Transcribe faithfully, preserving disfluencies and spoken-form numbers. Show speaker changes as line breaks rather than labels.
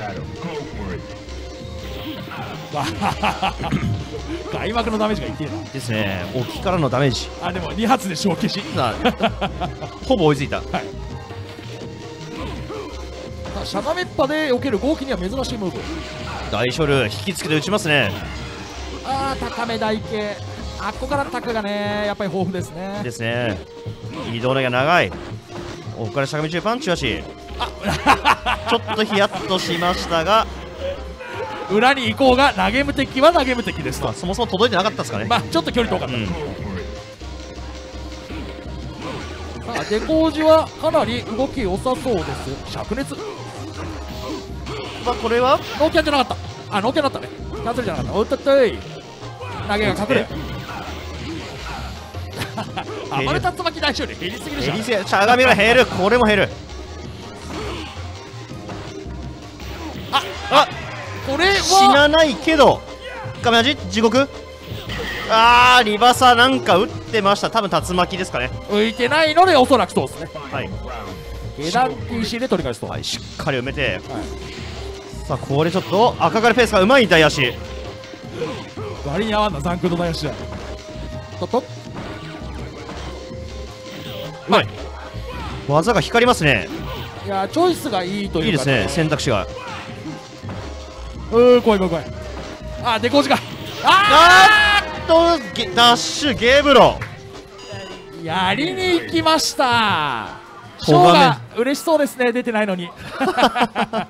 開幕のダメージがいってるな。
ですね。沖からのダメージ。
あ、でもに発で小消し。
ほぼ追いついた。
はい。しゃがめっぱで避ける豪気には珍しいムーブ。
大ショル引きつけて打ちますね。
ああ、高め台形。あっこからのタックがね、やっぱり豊富ですね。
ですね。移動のが長い。ここからしゃがみ中パンチはし。あちょっとヒヤッとしましたが、
裏に行こうが投げ無敵は投げ無敵ですと。
そもそも届いてなかったですかね。
まあちょっと距離遠かった。うん、さあデコージはかなり動き良さそうです。灼熱。
まあこれは
ノーキャンじゃなかった。あ、ノーキャンだったね。キャンセルじゃなかった。おっとっとい、投げが隠れ。暴れ竜巻大勝利減りすぎでしょ。
しゃがみが減る。これも減る。
ああ、これは
死なないけどカメラジ地獄。あーリバサなんか打ってました。多分竜巻ですかね。
浮いてないのでおそらくそうですね。
はい、
下段 ティーシー で取り返すと、
はい、しっかり埋めて、はい、さあこれちょっと赤狩りペースがうまい大足。
割に合わんな残空の大足だ。とっと
うまい。技が光りますね。
いやチョイスがいいというか、
いいですね、選択肢が。
うー怖い怖い怖い。あ、デコージが
あーっとダッシュゲーブロ
やりに行きました。ショーが嬉しそうですね、出てないのに。